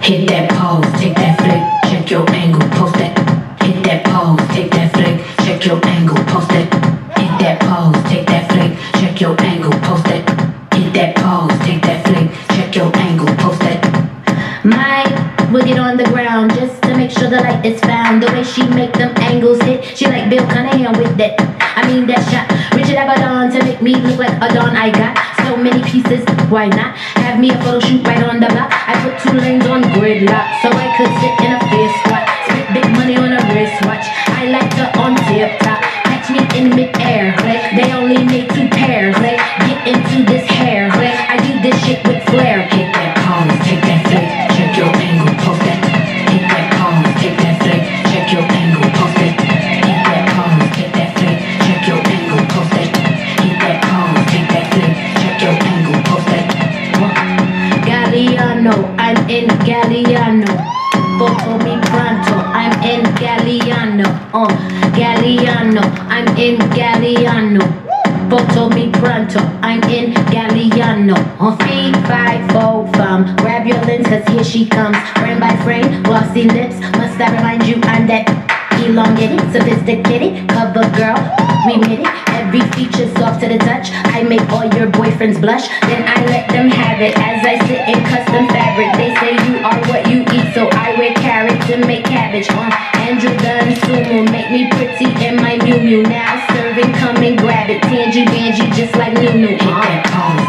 Hit that pose, take that flick, check your angle, post that. Hit that pose, take that flick, check your angle, post that. Hit that pose, take that flick, check your angle, post that. Hit that pose, take that flick, check your angle, post that. Might will get on the ground just to make sure the light is found. The way she make them angles hit, she like Bill Cunningham with that. I mean that shot, Richard Avedon to make me look like a Don. I got so many pieces, why not? Have me a photo shoot right on the block. I put 2 lanes on gridlock so I could sit in a fair squat. Spit big money on a wristwatch. I like to on tip top. Catch me in midair, like they only made 2 pairs. Like get into this hair, like I do this shit with flair. Hit that pose, take that flick, check your angle, post that. Hit that pose, take that flick, check your angle, post that. Hit that pose, take that flick, check your angle, post that. Hit that pose, take that flick, check your angle, post that. Galliano, I'm in Galliano. Photo me pronto, I'm in Galliano. Galliano, I'm in Galliano. Photo me pronto, I'm in Galliano. 3, 5, 4, fam. Grab your lens, cause here she comes. Frame by frame, glossy lips. Must I remind you I'm that elongated, sophisticated cover girl? We made it. Every feature soft to the touch. I make all your boyfriends blush, then I let them have it as I sit in custom fabric. They say you are what you eat, so I wear carrots and make cabbage. Andrew Dunn sumo, make me pretty in my Miu Miu. Now serving, come and grab it. Tangy Bangy, just like Nunu. Hit that pose,